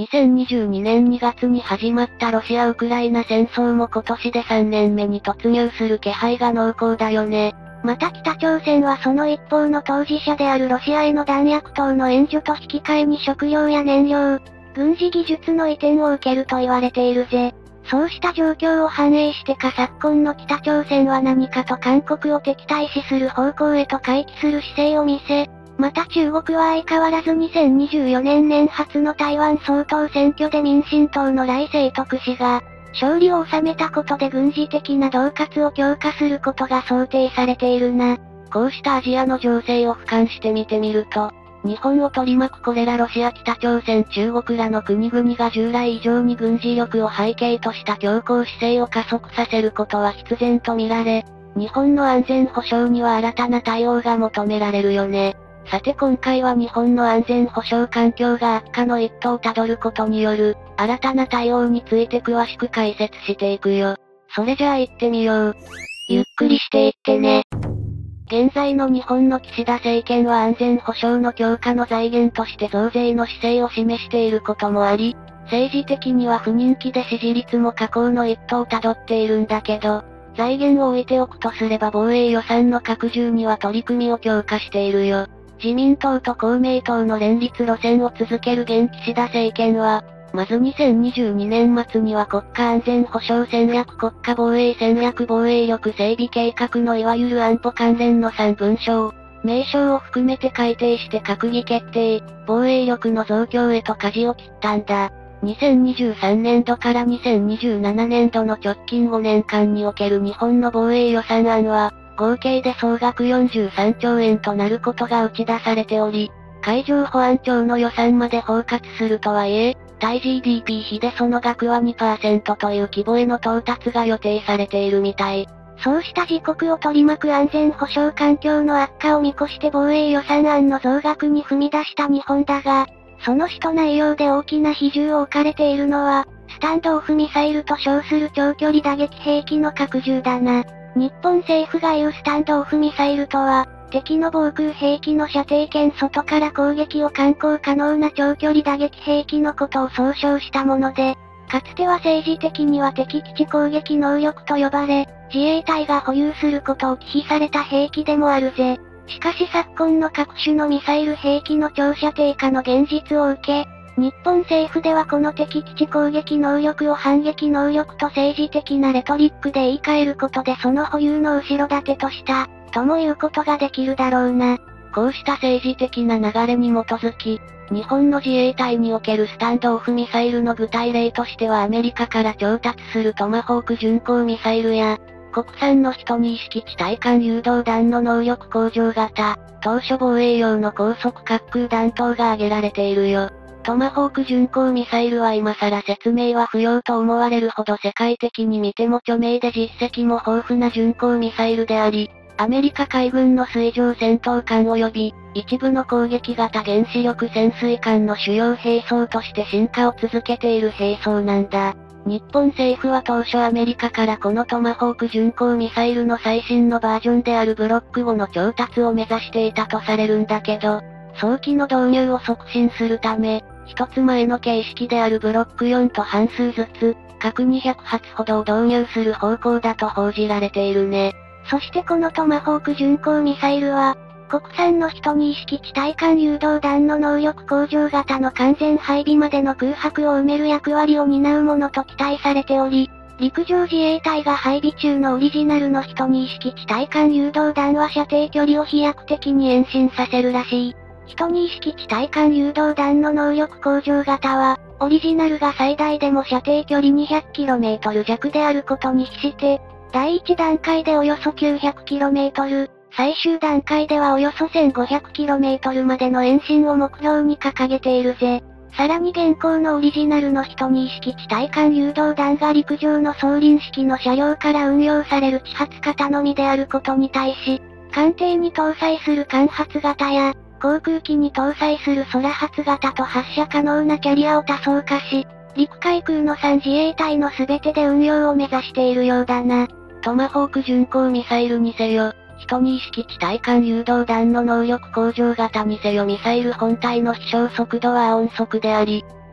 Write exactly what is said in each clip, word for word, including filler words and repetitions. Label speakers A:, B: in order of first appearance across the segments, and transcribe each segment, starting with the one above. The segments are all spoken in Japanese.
A: にせんにじゅうにねんにがつに始まったロシア・ウクライナ戦争も今年でさんねんめに突入する気配が濃厚だよね。
B: また北朝鮮はその一方の当事者であるロシアへの弾薬等の援助と引き換えに食料や燃料、軍事技術の移転を受けると言われているぜ。そうした状況を反映してか昨今の北朝鮮は何かと韓国を敵対視する方向へと回帰する姿勢を見せ、また中国は相変わらずにせんにじゅうよねん年初の台湾総統選挙で民進党の来清徳氏が、勝利を収めたことで軍事的な恫喝を強化することが想定されているな。
A: こうしたアジアの情勢を俯瞰して見てみると、日本を取り巻くこれらロシア、北朝鮮、中国らの国々が従来以上に軍事力を背景とした強硬姿勢を加速させることは必然と見られ、日本の安全保障には新たな対応が求められるよね。さて今回は日本の安全保障環境が悪化の一途をたどることによる、新たな対応について詳しく解説していくよ。それじゃあ行ってみよう。
B: ゆっくりしていってね。
A: 現在の日本の岸田政権は安全保障の強化の財源として増税の姿勢を示していることもあり、政治的には不人気で支持率も下降の一途をたどっているんだけど、財源を置いておくとすれば防衛予算の拡充には取り組みを強化しているよ。自民党と公明党の連立路線を続ける現岸田政権は、まずにせんにじゅうにねん末には国家安全保障戦略国家防衛戦略防衛力整備計画のいわゆる安保関連のさん文書、名称を含めて改定して閣議決定、防衛力の増強へと舵を切ったんだ。にせんにじゅうさんねんどからにせんにじゅうななねんどの直近ごねんかんにおける日本の防衛予算案は、合計で総額よんじゅうさんちょうえんとなることが打ち出されており、海上保安庁の予算まで包括するとはいえ、対 ジーディーピー 比でその額は にパーセント という規模への到達が予定されているみたい。
B: そうした自国を取り巻く安全保障環境の悪化を見越して防衛予算案の増額に踏み出した日本だが、その使途内容で大きな比重を置かれているのは、スタンドオフミサイルと称する長距離打撃兵器の拡充だな。日本政府が言うスタンドオフミサイルとは、敵の防空兵器の射程圏外から攻撃を敢行可能な長距離打撃兵器のことを総称したもので、かつては政治的には敵基地攻撃能力と呼ばれ、自衛隊が保有することを忌避された兵器でもあるぜ。しかし昨今の各種のミサイル兵器の長射程化の現実を受け、日本政府ではこの敵基地攻撃能力を反撃能力と政治的なレトリックで言い換えることでその保有の後ろ盾とした、とも言うことができるだろうな。
A: こうした政治的な流れに基づき、日本の自衛隊におけるスタンドオフミサイルの具体例としてはアメリカから調達するトマホーク巡航ミサイルや、国産の人に式地対艦誘導弾の能力向上型、当初防衛用の高速滑空弾頭が挙げられているよ。トマホーク巡航ミサイルは今更説明は不要と思われるほど世界的に見ても著名で実績も豊富な巡航ミサイルであり、アメリカ海軍の水上戦闘艦及び、一部の攻撃型原子力潜水艦の主要兵装として進化を続けている兵装なんだ。日本政府は当初アメリカからこのトマホーク巡航ミサイルの最新のバージョンであるブロックごの調達を目指していたとされるんだけど、早期の導入を促進するため、一つ前の形式であるブロックよんと半数ずつ、各にひゃくはつほどを導入する方向だと報じられているね。
B: そしてこのトマホーク巡航ミサイルは、国産の人に式地対艦誘導弾の能力向上型の完全配備までの空白を埋める役割を担うものと期待されており、陸上自衛隊が配備中のオリジナルの人に式地対艦誘導弾は射程距離を飛躍的に延伸させるらしい。人に式地対艦誘導弾の能力向上型は、オリジナルが最大でも射程距離 にひゃくキロメートル 弱であることに比して、第一段階でおよそ きゅうひゃくキロメートル、最終段階ではおよそ せんごひゃくキロメートル までの延伸を目標に掲げているぜ。さらに現行のオリジナルの人に式地対艦誘導弾が陸上の装輪式の車両から運用される地発型のみであることに対し、艦艇に搭載する艦発型や、航空機に搭載する空発型と発射可能なキャリアを多層化し、陸海空のさん自衛隊の全てで運用を目指しているようだな。
A: トマホーク巡航ミサイルにせよ、人に式地対艦誘導弾の能力向上型にせよミサイル本体の飛翔速度は音速であり、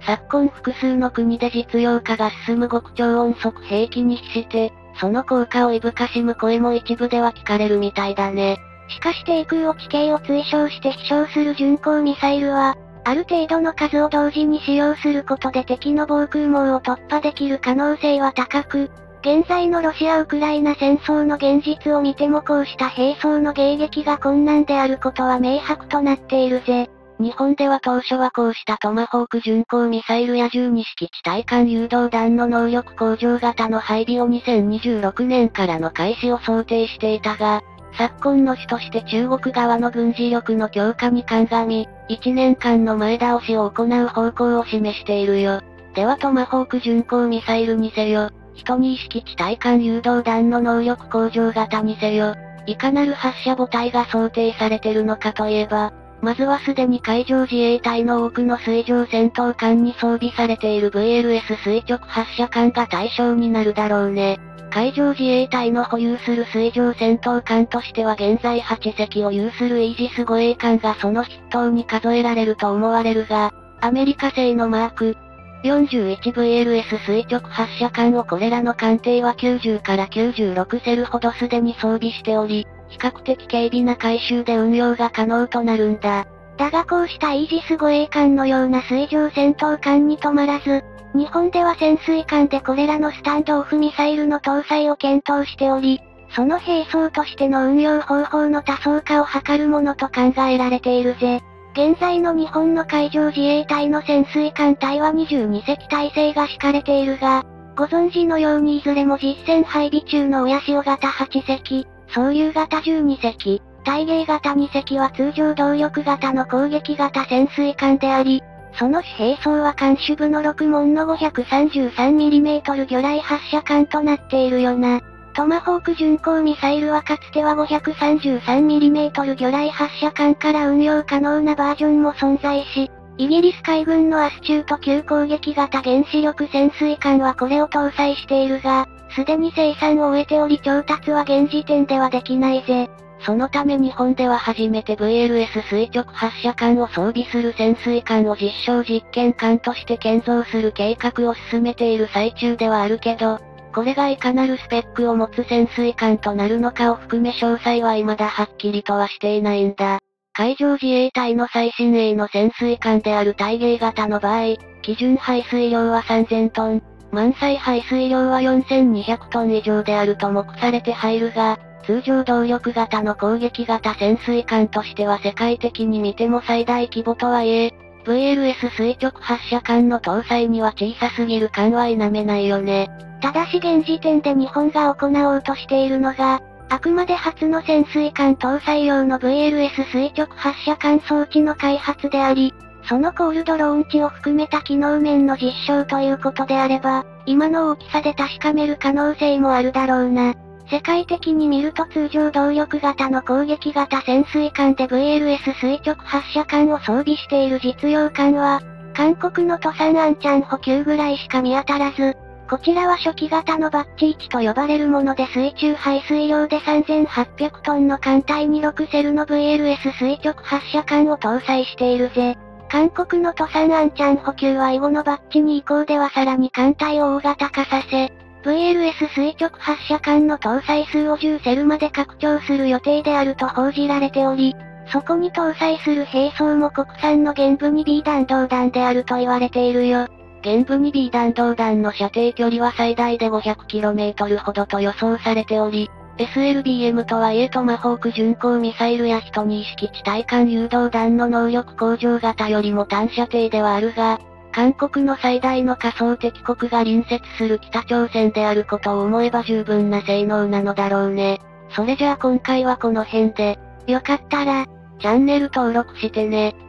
A: 昨今複数の国で実用化が進む極超音速兵器に比して、その効果をいぶかしむ声も一部では聞かれるみたいだね。
B: しかし低空を地形を追将して飛翔する巡航ミサイルは、ある程度の数を同時に使用することで敵の防空網を突破できる可能性は高く、現在のロシア・ウクライナ戦争の現実を見てもこうした兵装の迎撃が困難であることは明白となっているぜ。
A: 日本では当初はこうしたトマホーク巡航ミサイルやじゅうに式地対艦誘導弾の能力向上型の配備をにせんにじゅうろくねんからの開始を想定していたが、昨今の主として中国側の軍事力の強化に鑑み、いちねんかんの前倒しを行う方向を示しているよ。ではトマホーク巡航ミサイルにせよ、じゅうに式地対艦誘導弾の能力向上型にせよ、いかなる発射母体が想定されてるのかといえば、まずはすでに海上自衛隊の多くの水上戦闘艦に装備されている ブイエルエス 垂直発射艦が対象になるだろうね。海上自衛隊の保有する水上戦闘艦としては現在はち隻を有するイージス護衛艦がその筆頭に数えられると思われるが、アメリカ製のマーク よんじゅういちブイエルエス 垂直発射艦をこれらの艦艇はきゅうじゅうからきゅうじゅうろくセルほどすでに装備しており、比較的軽微な回収で運用が可能となるんだ。
B: だがこうしたイージス護衛艦のような水上戦闘艦に止まらず、日本では潜水艦でこれらのスタンドオフミサイルの搭載を検討しており、その兵装としての運用方法の多層化を図るものと考えられているぜ。現在の日本の海上自衛隊の潜水艦隊はにじゅうに隻体制が敷かれているが、ご存知のようにいずれも実戦配備中の親潮型はち隻、総流型じゅうに隻、対迎型に隻は通常動力型の攻撃型潜水艦であり、その主兵装は艦首部のろく門の ごひゃくさんじゅうさんミリメートル 魚雷発射艦となっているよな。トマホーク巡航ミサイルはかつては ごひゃくさんじゅうさんミリメートル 魚雷発射艦から運用可能なバージョンも存在し、イギリス海軍のアスチュート級攻撃型原子力潜水艦はこれを搭載しているが、すでに生産を終えており調達は現時点ではできないぜ。
A: そのため日本では初めて ブイエルエス 垂直発射艦を装備する潜水艦を実証実験艦として建造する計画を進めている最中ではあるけど、これがいかなるスペックを持つ潜水艦となるのかを含め詳細は未だはっきりとはしていないんだ。海上自衛隊の最新鋭の潜水艦である対迎型の場合、基準排水量はさんぜんトン、満載排水量はよんせんにひゃくトン以上であると目されて入るが、通常動力型の攻撃型潜水艦としては世界的に見ても最大規模とはいえ、ブイエルエス 垂直発射艦の搭載には小さすぎる艦は否めないよね。
B: ただし現時点で日本が行おうとしているのが、あくまで初の潜水艦搭載用の ブイエルエス 垂直発射艦装置の開発であり、そのコールドローン値を含めた機能面の実証ということであれば、今の大きさで確かめる可能性もあるだろうな。世界的に見ると通常動力型の攻撃型潜水艦で ブイエルエス 垂直発射艦を装備している実用艦は、韓国のトサンアンチャン補給ぐらいしか見当たらず、こちらは初期型のバッチいちと呼ばれるもので水中排水量でさんぜんはっぴゃくトンの艦隊にろくセルの ブイエルエス 垂直発射艦を搭載しているぜ。韓国のトサンアンチャン補給は以後のバッチに以降ではさらに艦隊を大型化させ、ブイエルエス 垂直発射艦の搭載数をじゅうセルまで拡張する予定であると報じられており、そこに搭載する兵装も国産の玄武 にビー 弾道弾であると言われているよ。
A: 玄武 にビー 弾道弾の射程距離は最大で ごひゃくキロメートル ほどと予想されており、エスエルビーエム とはいえトマホーク巡航ミサイルやじゅうに式地対艦誘導弾の能力向上型よりも短射程ではあるが、韓国の最大の仮想敵国が隣接する北朝鮮であることを思えば十分な性能なのだろうね。それじゃあ今回はこの辺で、
B: よかったら、
A: チャンネル登録してね。